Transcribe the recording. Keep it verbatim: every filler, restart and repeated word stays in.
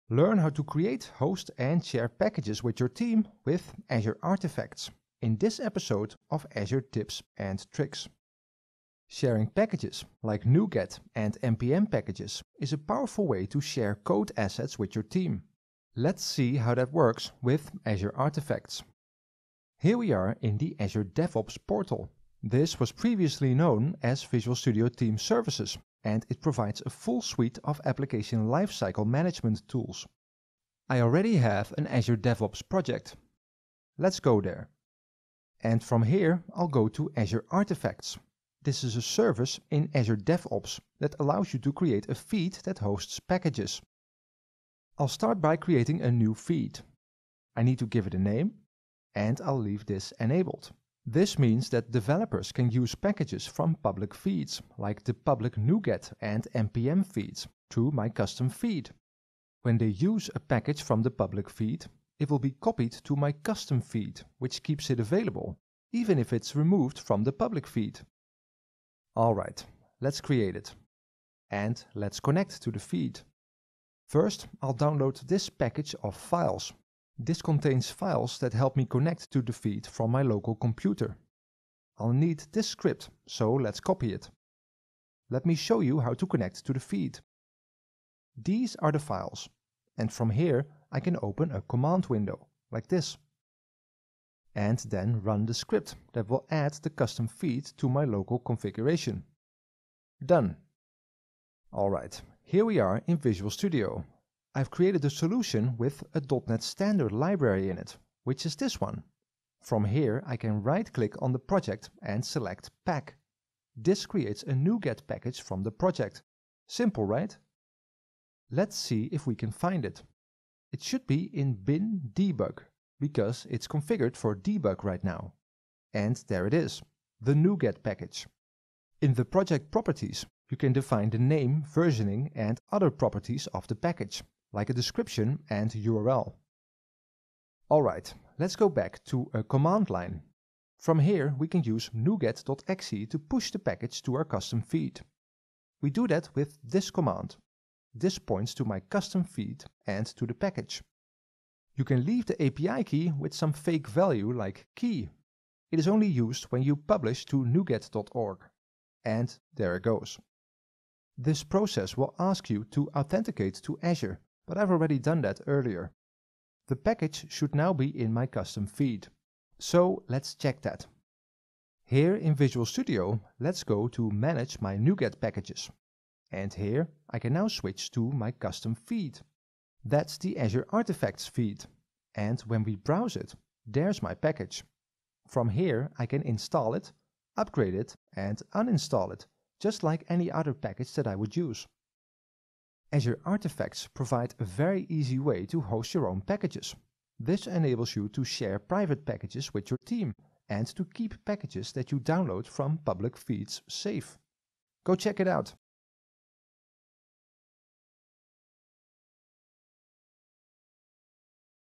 Learn how to create, host and share packages with your team with Azure Artifacts in this episode of Azure Tips and Tricks. Sharing packages like NuGet and N P M packages is a powerful way to share code assets with your team. Let's see how that works with Azure Artifacts. Here we are in the Azure DevOps portal. This was previously known as Visual Studio Team Services, and it provides a full suite of application lifecycle management tools. I already have an Azure DevOps project. Let's go there. And from here, I'll go to Azure Artifacts. This is a service in Azure DevOps that allows you to create a feed that hosts packages. I'll start by creating a new feed. I need to give it a name, and I'll leave this enabled. This means that developers can use packages from public feeds, like the public NuGet and N P M feeds, through my custom feed. When they use a package from the public feed, it will be copied to my custom feed, which keeps it available, even if it's removed from the public feed. Alright, let's create it. And let's connect to the feed. First, I'll download this package of files. This contains files that help me connect to the feed from my local computer. I'll need this script, so let's copy it. Let me show you how to connect to the feed. These are the files, and from here I can open a command window, like this. And then run the script that will add the custom feed to my local configuration. Done. Alright, here we are in Visual Studio. I've created a solution with a dot net standard library in it, which is this one. From here I can right-click on the project and select Pack. This creates a NuGet package from the project. Simple, right? Let's see if we can find it. It should be in bin debug, because it's configured for debug right now. And there it is, the NuGet package. In the project properties, you can define the name, versioning and other properties of the package, like a description and U R L. Alright, let's go back to a command line. From here we can use nuget.exe to push the package to our custom feed. We do that with this command. This points to my custom feed and to the package. You can leave the A P I key with some fake value like key. It is only used when you publish to nuget dot org. And there it goes. This process will ask you to authenticate to Azure, but I've already done that earlier. The package should now be in my custom feed. So let's check that. Here in Visual Studio, let's go to Manage my NuGet packages. And here I can now switch to my custom feed. That's the Azure Artifacts feed. And when we browse it, there's my package. From here I can install it, upgrade it and uninstall it, just like any other package that I would use. Azure Artifacts provide a very easy way to host your own packages. This enables you to share private packages with your team and to keep packages that you download from public feeds safe. Go check it out.